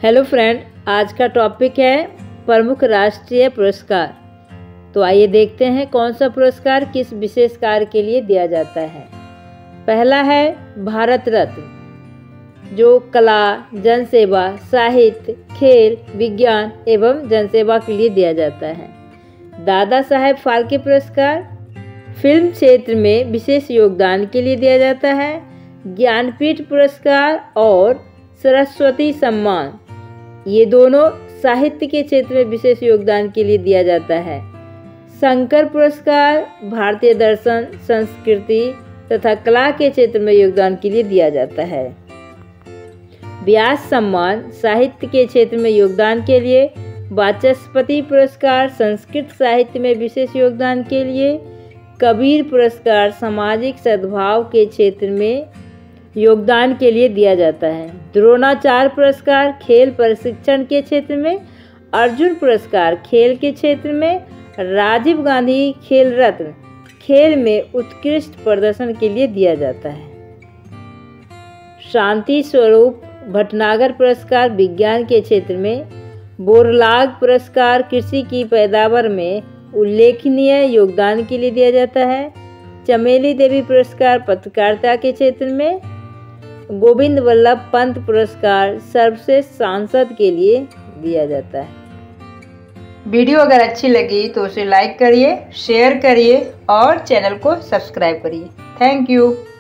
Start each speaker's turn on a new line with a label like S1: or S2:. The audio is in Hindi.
S1: हेलो फ्रेंड, आज का टॉपिक है प्रमुख राष्ट्रीय पुरस्कार। तो आइए देखते हैं कौन सा पुरस्कार किस विशेष कार्य के लिए दिया जाता है। पहला है भारत रत्न, जो कला, जनसेवा, साहित्य, खेल, विज्ञान एवं जनसेवा के लिए दिया जाता है। दादा साहेब फाल्के पुरस्कार फिल्म क्षेत्र में विशेष योगदान के लिए दिया जाता है। ज्ञानपीठ पुरस्कार और सरस्वती सम्मान, ये दोनों साहित्य के क्षेत्र में विशेष योगदान के लिए दिया जाता है। शंकर पुरस्कार भारतीय दर्शन, संस्कृति तथा कला के क्षेत्र में योगदान के लिए दिया जाता है। व्यास सम्मान साहित्य के क्षेत्र में योगदान के लिए। वाचस्पति पुरस्कार संस्कृत साहित्य में विशेष योगदान के लिए। कबीर पुरस्कार सामाजिक सद्भाव के क्षेत्र में योगदान के लिए दिया जाता है। द्रोणाचार्य पुरस्कार खेल प्रशिक्षण के क्षेत्र में। अर्जुन पुरस्कार खेल के क्षेत्र में। राजीव गांधी खेल रत्न खेल में उत्कृष्ट प्रदर्शन के लिए दिया जाता है। शांति स्वरूप भटनागर पुरस्कार विज्ञान के क्षेत्र में। बोरलाग पुरस्कार कृषि की पैदावार में उल्लेखनीय योगदान के लिए दिया जाता है। चमेली देवी पुरस्कार पत्रकारिता के क्षेत्र में। गोविंद वल्लभ पंत पुरस्कार सर्वश्रेष्ठ सांसद के लिए दिया जाता है। वीडियो अगर अच्छी लगी तो उसे लाइक करिए, शेयर करिए और चैनल को सब्सक्राइब करिए। Thank you.